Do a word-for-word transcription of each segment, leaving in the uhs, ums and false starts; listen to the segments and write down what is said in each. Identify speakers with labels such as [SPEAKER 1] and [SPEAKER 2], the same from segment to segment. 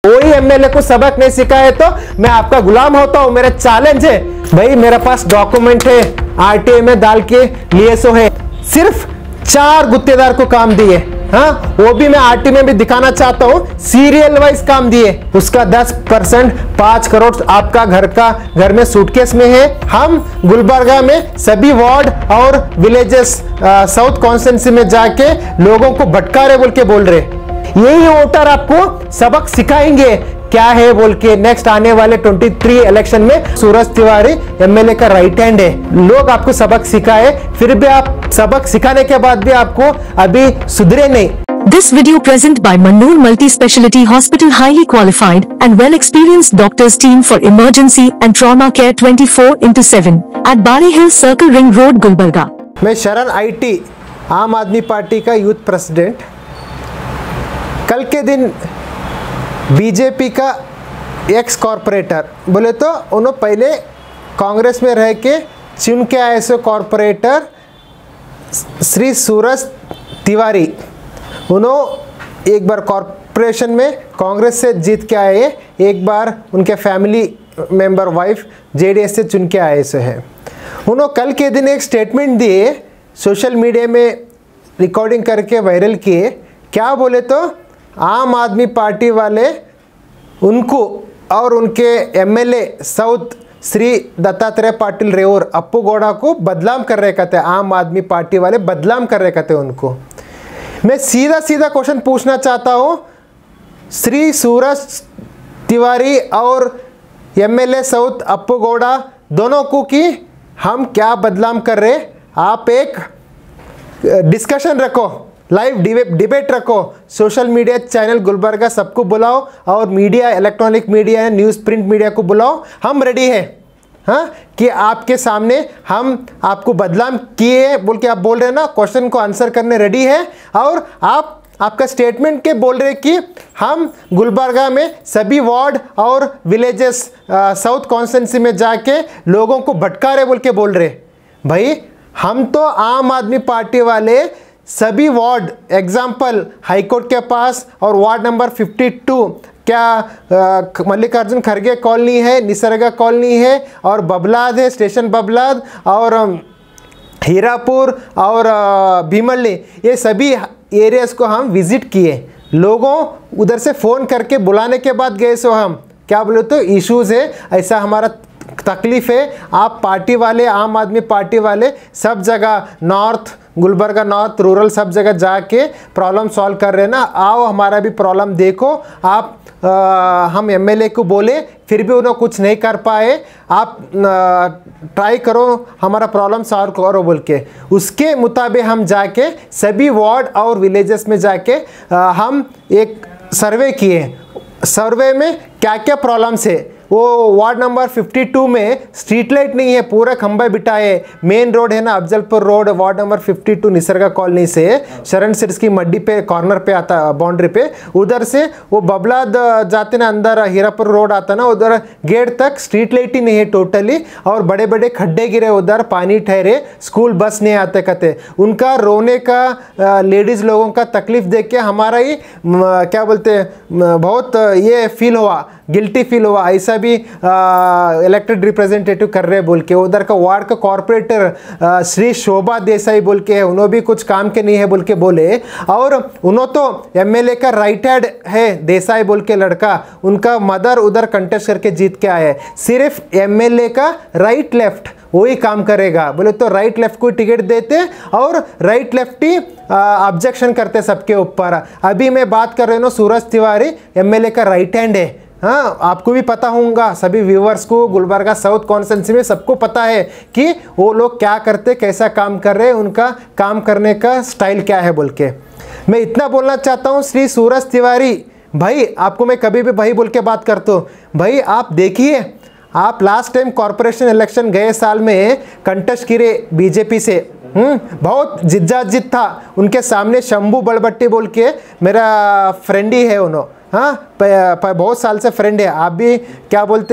[SPEAKER 1] कोई एमएलए को सबक नहीं सिखाए तो मैं आपका गुलाम होता हूं। मेरा चैलेंज है भाई, मेरे पास डॉक्यूमेंट है, आरटीआई में डाल के लिए सो है। सिर्फ चार गुत्तेदार को काम दिए, हाँ वो भी मैं आरटी में भी दिखाना चाहता हूं, सीरियल वाइज काम दिए। उसका दस परसेंट पांच करोड़ आपका घर का घर में सूटकेस में है। हम गुलबर्गा में सभी वार्ड और विलेजेस साउथ कॉन्स्टिट्यूंसी में जाके लोगों को भटका रहे बोल के बोल रहे। यही वोटर आपको सबक सिखाएंगे क्या है बोल के। नेक्स्ट आने वाले तेईस इलेक्शन में सूरज तिवारी एमएलए का राइट हैंड है। लोग आपको सबक सिखाए, फिर भी आप सबक सिखाने के बाद भी आपको अभी सुधरे नहीं।
[SPEAKER 2] This video present by Mannoor Multi-Speciality Hospital, highly qualified and well-experienced doctors team for emergency and trauma care twenty-four into seven at Bari Hill Circle Ring Road, Gulbarga।
[SPEAKER 1] मैं शरण आईटी आम आदमी पार्टी का यूथ प्रेसिडेंट। कल के दिन BJP का x corporator बोले तो उन्होंने पहले कांग्रेस में रह के चुन के आए सो कॉरपोरेटर श्री सूरज तिवारी, उन्होंने एक बार कॉरपोरेशन में कांग्रेस से जीत के आए, एक बार उनके फैमिली मेंबर वाइफ जेडीएस से चुन के आए सो है। उन्होंने कल के दिन एक स्टेटमेंट दिए, सोशल मीडिया में रिकॉर्डिंग करके वायरल किए। क्या बोले तो आम आदमी पार्टी वाले उनको और उनके एमएलए साउथ श्री दत्तात्रेय पाटिल रेवूर अप्पू गौड़ा को बदनाम कर रहे कहते, आम आदमी पार्टी वाले बदनाम कर रहे कहते उनको। मैं सीधा सीधा क्वेश्चन पूछना चाहता हूँ, श्री सूरज तिवारी और एमएलए साउथ अप्पू गौड़ा दोनों को कि हम क्या बदनाम कर रहे। आप एक डिस्कशन रखो, लाइव डिबेट रखो, सोशल मीडिया चैनल गुलबर्गा सबको बुलाओ और media, electronic media, news print media को बुलाओ। हम रेडी हैं, हाँ कि आपके सामने हम आपको बदनाम किए बोल के आप बोल रहे हैं ना, क्वेश्चन को आंसर करने रेडी है। और आप आपका स्टेटमेंट के बोल रहे कि हम गुलबर्गा में सभी वार्ड और विलेजेस साउथ कॉन्स्टिट्यूंसी में जाके लोगों को भटका रहे बोल के बोल रहे। भाई हम तो आम आदमी पार्टी वाले सभी वार्ड, एग्जाम्पल हाईकोर्ट के पास और वार्ड नंबर बावन क्या मल्लिकार्जुन खड़गे कॉलोनी है, निसर्गा कॉलोनी है और बबलाद है, स्टेशन बबलाद और हीरापुर और भीमल्ली, ये सभी एरियाज़ को हम विज़िट किए। लोगों उधर से फ़ोन करके बुलाने के बाद गए सो हम क्या बोले तो इश्यूज़ है, ऐसा हमारा तकलीफ़ है। आप पार्टी वाले, आम आदमी पार्टी वाले सब जगह नॉर्थ गुलबर्गा नॉर्थ रूरल सब जगह जाके प्रॉब्लम सॉल्व कर रहे हैं ना, आओ हमारा भी प्रॉब्लम देखो। आप आ, हम एमएलए को बोले फिर भी उन्होंने कुछ नहीं कर पाए, आप ट्राई करो हमारा प्रॉब्लम सॉल्व करो बोल के। उसके मुताबिक हम जाके सभी वार्ड और विलेजेस में जाके आ, हम एक सर्वे किए। सर्वे में क्या क्या प्रॉब्लम्स है, वो वार्ड नंबर बावन में स्ट्रीट लाइट नहीं है, पूरा खंबा बिठाए। मेन रोड है ना अफजलपुर रोड, वार्ड नंबर बावन निसर्गा कॉलोनी से शरण सिर्स की मड्डी पे कॉर्नर पे आता, बाउंड्री पे, उधर से वो बबलाद जाते ना अंदर हीरापुर रोड आता ना, उधर गेट तक स्ट्रीट लाइट ही नहीं है टोटली। और बड़े बड़े खड्डे गिरे, उधर पानी ठहरे, स्कूल बस नहीं आते कहते। उनका रोने का, लेडीज़ लोगों का तकलीफ देख के हमारा ही क्या बोलते बहुत ये फील हुआ, गिल्टी फील हुआ। ऐसा भी इलेक्टेड रिप्रेजेंटेटिव कर रहे बोल के। उधर का वार्ड का कॉर्पोरेटर श्री शोभा देसाई बोल के है, उन्होंने भी कुछ काम के नहीं है बोल के बोले। और उन्होंने तो एमएलए का राइट हैंड है देसाई बोल के लड़का, उनका मदर उधर कंटेस्ट करके जीत के आए। सिर्फ एमएलए का राइट लेफ्ट वही काम करेगा बोले तो राइट लेफ्ट को टिकट देते और राइट लेफ्ट ही ऑब्जेक्शन करते सबके ऊपर। अभी मैं बात कर रही हूँ सूरज तिवारी एमएलए का राइट हैंड है। हाँ आपको भी पता होगा, सभी व्यूवर्स को गुलबर्गा साउथ कॉन्स्टिट्यूंसी में सबको पता है कि वो लोग क्या करते, कैसा काम कर रहे, उनका काम करने का स्टाइल क्या है बोल के। मैं इतना बोलना चाहता हूँ श्री सूरज तिवारी भाई, आपको मैं कभी भी भाई बोल के बात करता हूँ। भाई आप देखिए, आप लास्ट टाइम कॉर्पोरेशन इलेक्शन गए साल में कंटेस्ट किए बीजेपी से, हम्म बहुत जिद्दाजिद था। उनके सामने शंभू बड़बट्टी बोल के मेरा फ्रेंड ही है उन्होंने, हाँ प, प, बहुत साल से फ्रेंड है। आप भी क्या बोलते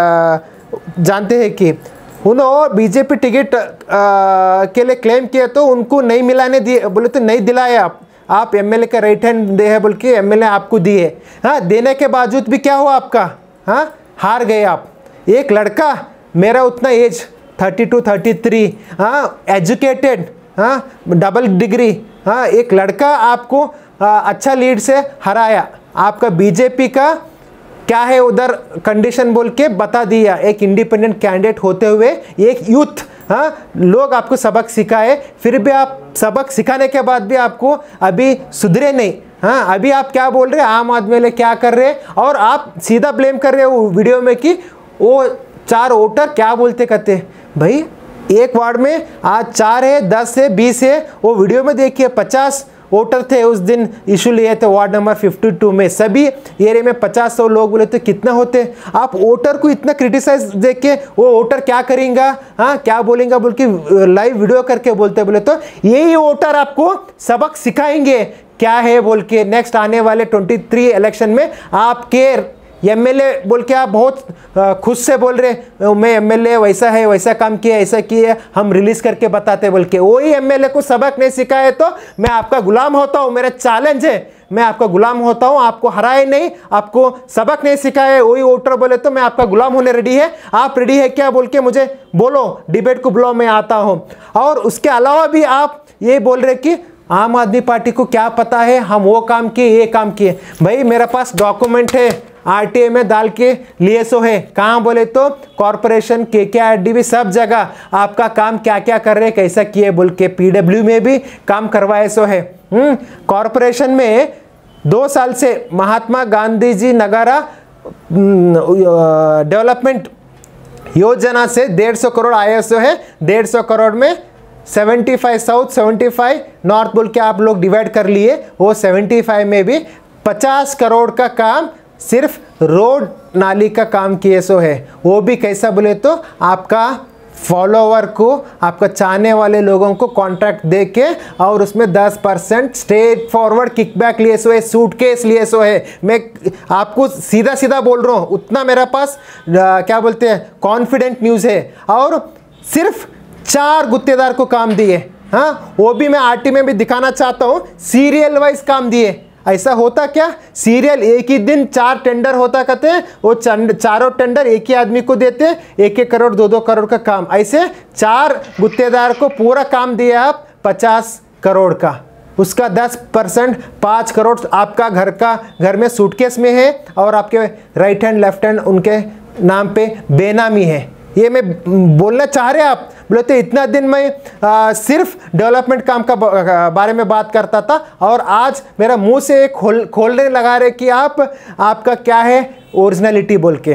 [SPEAKER 1] जानते हैं कि उन्होंने बीजेपी टिकट के लिए क्लेम किया तो उनको नहीं मिलाने दिए बोले तो नहीं दिलाया आप। आप एमएलए का राइट हैंड दे है बोल के एमएलए आपको दिए, हाँ, देने के बावजूद भी क्या हुआ आपका, हाँ, हार गए आप। एक लड़का, मेरा उतना age thirty two thirty three, हाँ, एजुकेटेड, हाँ, डबल डिग्री, हाँ, एक लड़का आपको आ, अच्छा लीड से हराया। आपका बीजेपी का क्या है उधर कंडीशन बोल के बता दिया। एक इंडिपेंडेंट कैंडिडेट होते हुए एक यूथ, हाँ, लोग आपको सबक सिखाए, फिर भी आप सबक सिखाने के बाद भी आपको अभी सुधरे नहीं। हाँ, अभी आप क्या बोल रहे हैं, आम आदमी वाले क्या कर रहे हैं, और आप सीधा ब्लेम कर रहे हो वीडियो में कि वो चार वोटर क्या बोलते कहते। भाई एक वार्ड में आज चार है, दस है, बीस है, वो वीडियो में देखिए पचास वोटर थे उस दिन इशू लिए थे वार्ड नंबर बावन में, सभी एरिया में पचास सौ लोग बोले तो कितना होते। आप वोटर को इतना क्रिटिसाइज देख के वो वोटर क्या करेंगे, हाँ, क्या बोलेंगे बोल के लाइव वीडियो करके बोलते बोले तो यही वोटर आपको सबक सिखाएंगे क्या है बोल के। नेक्स्ट आने वाले तेईस इलेक्शन में आपके एमएलए बोल के आप बहुत खुद से बोल रहे मैं एमएलए वैसा है, वैसा काम किया, ऐसा किया, हम रिलीज करके बताते बोल के, वही एमएलए को सबक नहीं सिखाए तो मैं आपका गुलाम होता हूँ। मेरा चैलेंज है, मैं आपका गुलाम होता हूँ, आपको हराए नहीं, आपको सबक नहीं सिखाए, वही वोटर बोले तो मैं आपका गुलाम होने रेडी है। आप रेडी है क्या बोल के मुझे बोलो, डिबेट को बुलाओ, मैं आता हूँ। और उसके अलावा भी आप ये बोल रहे कि आम आदमी पार्टी को क्या पता है, हम वो काम किए, ये काम किए। भाई मेरे पास डॉक्यूमेंट है, आरटीए में डाल के लिए सो है। कहाँ बोले तो कॉरपोरेशन, के के आर डी भी, सब जगह आपका काम क्या क्या कर रहे, कैसा किए बोल के, पीडब्ल्यू में भी काम करवाए सो है। हम्म कॉरपोरेशन में दो साल से महात्मा गांधी जी नगरा डेवलपमेंट योजना से डेढ़ सौ करोड़ आए सो है। डेढ़ सौ करोड़ में पचहत्तर साउथ, पचहत्तर नॉर्थ बोल के आप लोग डिवाइड कर लिए। वो पचहत्तर में भी पचास करोड़ का काम सिर्फ रोड नाली का काम किए सो है। वो भी कैसा बोले तो आपका फॉलोवर को, आपका चाहने वाले लोगों को कॉन्ट्रैक्ट दे के, और उसमें दस परसेंट स्ट्रेट फॉरवर्ड किकबैक लिए सो है, सूटकेस लिए सो है। मैं आपको सीधा सीधा बोल रहा हूँ, उतना मेरे पास आ, क्या बोलते हैं कॉन्फिडेंट न्यूज़ है। और सिर्फ चार गुत्तेदार को काम दिए, हाँ, वो भी मैं आरटी में भी दिखाना चाहता हूँ, सीरियल वाइज काम दिए। ऐसा होता क्या, सीरियल एक ही दिन चार टेंडर होता कहते हैं, वो चारों टेंडर एक ही आदमी को देते हैं, एक एक करोड़ दो दो करोड़ का काम। ऐसे चार गुत्तेदार को पूरा काम दिया आप पचास करोड़ का, उसका दस परसेंट पाँच करोड़ आपका घर का घर में सूटकेस में है, और आपके राइट हैंड लेफ्ट हैंड उनके नाम पे बेनामी है। ये मैं बोलना चाह रहे आप बोले तो इतना दिन मैं आ, सिर्फ डेवलपमेंट काम का बारे में बात करता था, और आज मेरा मुंह से एक खोल खोलने लगा रहे कि आप आपका क्या है ओरिजिनलिटी बोल के।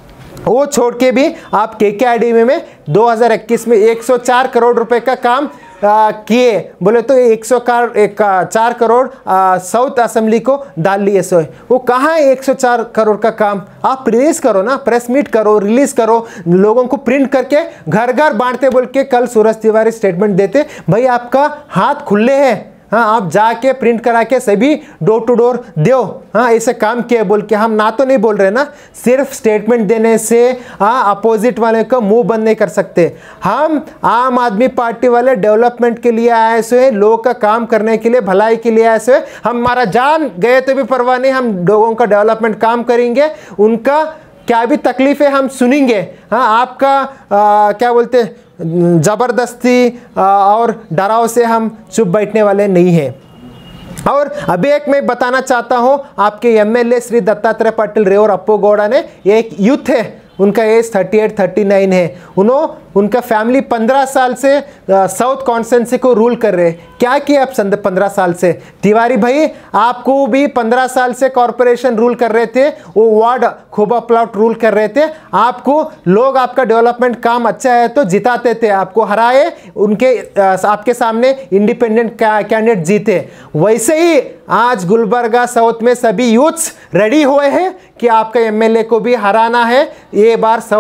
[SPEAKER 1] वो छोड़ के भी आप के के आर डी में दो हज़ार इक्कीस में एक सौ चार करोड़ रुपए का काम किए बोले तो एक सौ एक चार करोड़ आ, साउथ असेंबली को डाल लिए सो। वो कहाँ है एक सौ चार करोड़ का काम? आप रिलीज करो ना, प्रेस मीट करो, रिलीज करो, लोगों को प्रिंट करके घर घर बांटते बोल के कल सूरज तिवारी स्टेटमेंट देते। भाई आपका हाथ खुले हैं, हाँ, आप जाके प्रिंट करा के सभी डोर टू डोर दो, हाँ, ऐसे काम किए बोल के। हम ना तो नहीं बोल रहे ना, सिर्फ स्टेटमेंट देने से हाँ अपोजिट वाले का मुंह बंद नहीं कर सकते। हम आम आदमी पार्टी वाले डेवलपमेंट के लिए आए हुए, लोग का काम करने के लिए, भलाई के लिए आए हुए। हम हमारा जान गए तो भी परवाह नहीं, हम लोगों का डेवलपमेंट काम करेंगे, उनका क्या भी तकलीफ है हम सुनेंगे। हाँ, आपका आ, क्या बोलते हैं ज़बरदस्ती और डराव से हम चुप बैठने वाले नहीं हैं। और अभी एक मैं बताना चाहता हूं, आपके एमएलए श्री दत्तात्रेय पाटिल रेवर अप्पू गौड़ा ने, एक यूथ है, उनका एज अड़तीस उनतालीस है, उन्होंने उनका फैमिली पंद्रह साल से साउथ कॉन्स्टिट्यूंसी को रूल कर रहे। क्या किया आप पंद्रह साल से? तिवारी भाई आपको भी पंद्रह साल से कॉरपोरेशन रूल कर रहे थे, वो वार्ड खोबा प्लॉट रूल कर रहे थे। आपको लोग आपका डेवलपमेंट काम अच्छा है तो जिताते थे, आपको हराए, उनके आपके सामने इंडिपेंडेंट कैंडिडेट जीते। वैसे ही आज गुलबर्गा साउथ में सभी यूथ्स रेडी हुए हैं कि आपका एमएलए को भी हराना है। ये बार साउथ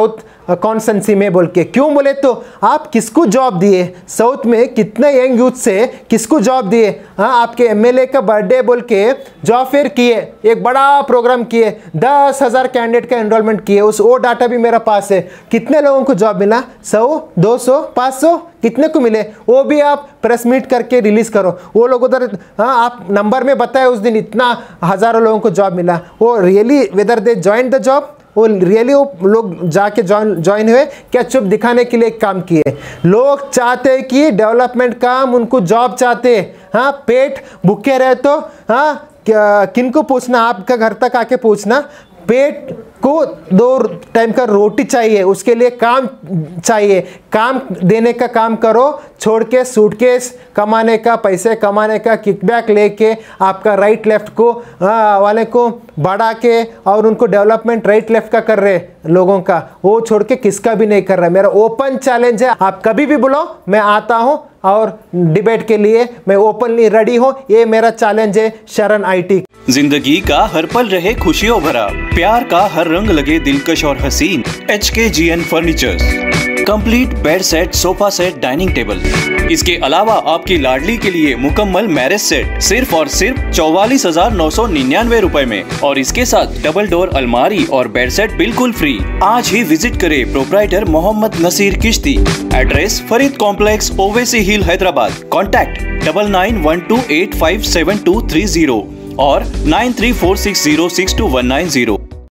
[SPEAKER 1] कॉन्सेंसी में बोल के। क्यों बोले तो आप किसको जॉब दिए, साउथ में कितने यंग यूथ से किसको जॉब दिए। हाँ, आपके एमएलए का बर्थडे बोल के जॉब फेयर किए, एक बड़ा प्रोग्राम किए, दस हजार कैंडिडेट का एनरोलमेंट किए, उस वो डाटा भी मेरा पास है। कितने लोगों को जॉब मिला, सौ, दो सौ, पाँच सौ, कितने को मिले, वो भी आप प्रेस मीट करके रिलीज करो। वो लोग उधर, हाँ, आप नंबर में बताए उस दिन इतना हजारों लोगों को जॉब मिला, वो really whether they join the job, वो रियली वो लोग जाके ज्वाइन ज्वाइन हुए क्या चुप दिखाने के लिए काम किए। लोग चाहते हैं कि डेवलपमेंट काम, उनको जॉब चाहते हैं। हाँ, पेट भूखे रहे तो हाँ किनको पूछना, आपका घर तक आके पूछना, पेट को दो टाइम का रोटी चाहिए, उसके लिए काम चाहिए, काम देने का काम करो, छोड़ के सूटकेस कमाने का, पैसे कमाने का, किकबैक लेके आपका राइट लेफ्ट को आ, वाले को बढ़ा के और उनको डेवलपमेंट राइट लेफ्ट का कर रहे लोगों का, वो छोड़ के किसका भी नहीं कर रहा। मेरा ओपन चैलेंज है, आप कभी भी बुलाओ मैं आता हूँ और डिबेट के लिए मैं ओपनली रेडी हूँ। ये मेरा चैलेंज है शरण आईटी।
[SPEAKER 3] जिंदगी का हर पल रहे खुशियों भरा, प्यार का हर रंग लगे दिलकश और हसीन। H K G N furnitures, complete bed set, sofa set, dining table. इसके अलावा आपकी लाडली के लिए मुकम्मल मैरिज सेट सिर्फ और सिर्फ चौवालीस हजार नौ सौ निन्यानवे रूपए में, और इसके साथ डबल डोर अलमारी और बेड सेट बिल्कुल फ्री। आज ही विजिट करें proprietor Mohammed Naseer Kishti. Address Farid complex, Owaisi hill, Hyderabad. Contact double nine one two eight five seven two three zero और nine three four six zero six two one nine zero.